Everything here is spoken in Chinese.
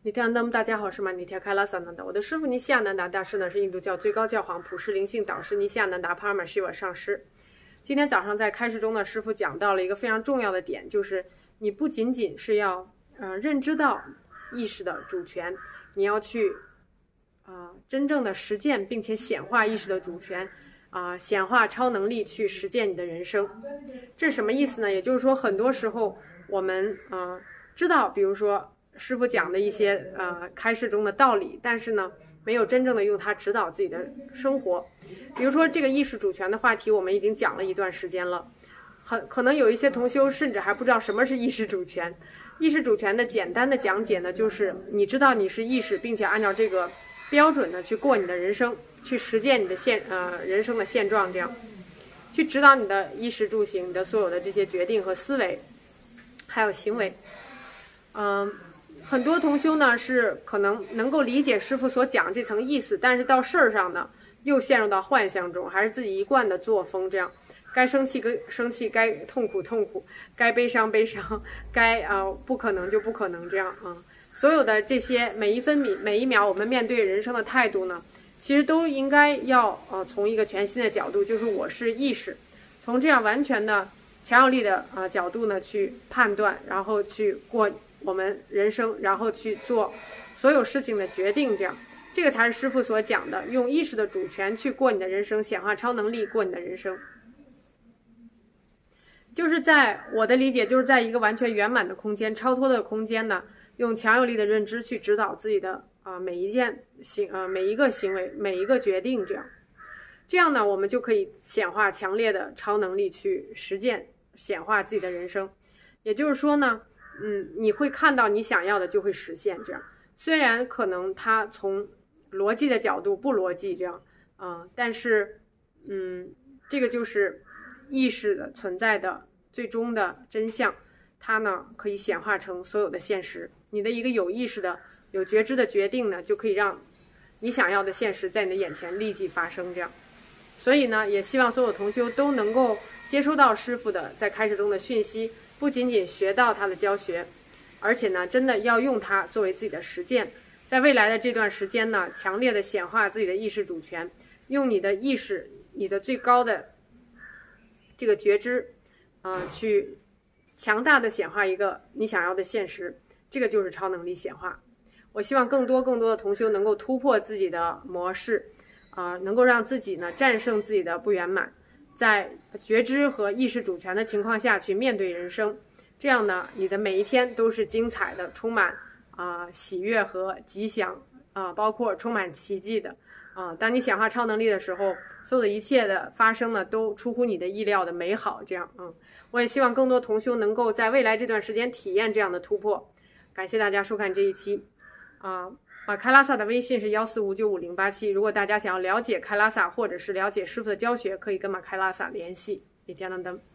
尼特安达姆，大家好，我是马尼特开拉萨南达。我的师傅尼西亚南达大师呢，是印度教最高教皇普世灵性导师尼西亚南达帕尔玛希瓦上师。今天早上在开示中呢，师傅讲到了一个非常重要的点，就是你不仅仅是要认知到意识的主权，你要去真正的实践并且显化意识的主权显化超能力去实践你的人生。这是什么意思呢？也就是说，很多时候我们知道，比如说师傅讲的一些开示中的道理，但是呢，没有真正的用它指导自己的生活。比如说这个意识主权的话题，我们已经讲了一段时间了，可能有一些同修甚至还不知道什么是意识主权。意识主权的简单的讲解呢，就是你知道你是意识，并且按照这个标准的去过你的人生，去实践你的人生的现状，这样去指导你的衣食住行，你的所有的这些决定和思维，还有行为。很多同修呢是可能够理解师父所讲这层意思，但是到事儿上呢又陷入到幻象中，还是自己一贯的作风，这样该生气生气，该痛苦痛苦，该悲伤悲伤，该不可能就不可能，这样所有的这些每一分米每一秒我们面对人生的态度呢，其实都应该要从一个全新的角度，就是我是意识，从这样完全的强有力的角度呢去判断，然后去过我们人生，然后去做所有事情的决定，这个才是师父所讲的，用意识的主权去过你的人生，显化超能力过你的人生。就是在我的理解，就是在一个完全圆满的空间，超脱的空间呢，用强有力的认知去指导自己的每一个行为，每一个决定，这样呢，我们就可以显化强烈的超能力去实践显化自己的人生。也就是说呢，你会看到你想要的就会实现，虽然可能它从逻辑的角度不逻辑，但是这个就是意识的存在的最终的真相，它呢可以显化成所有的现实。你的一个有意识的有觉知的决定呢，就可以让你想要的现实在你的眼前立即发生，所以呢，也希望所有同修都能够接收到师父的在开示中的讯息，不仅仅学到他的教学，而且呢，真的要用它作为自己的实践。在未来的这段时间呢，强烈的显化自己的意识主权，用你的意识，你的最高的这个觉知，去强大的显化一个你想要的现实，这个就是超能力显化。我希望更多的同修能够突破自己的模式，能够让自己呢战胜自己的不圆满，在觉知和意识主权的情况下去面对人生，这样呢，你的每一天都是精彩的，充满喜悦和吉祥包括充满奇迹的当你显化超能力的时候，所有的一切的发生呢，都出乎你的意料的美好，我也希望更多同修能够在未来这段时间体验这样的突破。感谢大家收看这一期马开拉萨的微信是145955087，如果大家想要了解开拉萨或者是了解师父的教学，可以跟马开拉萨联系。李天朗登。